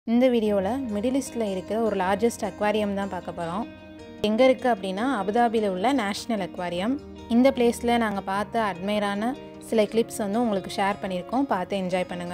இந்த வீடியோல மிடில் ஈஸ்ட்ல இருக்கிற ஒரு லார்ஜஸ்ட் அக்வாரியம் தான் பார்க்க போறோம். எங்க இருக்கு அப்படினா அபுதாபில உள்ள நேஷனல் அக்வாரியம். இந்த பிளேஸ்ல நாங்க பார்த்த அட்மையரான சில கிளிப்ஸ் வந்து உங்களுக்கு ஷேர் பண்ணிருக்கோம். பார்த்து என்ஜாய் பண்ணுங்க.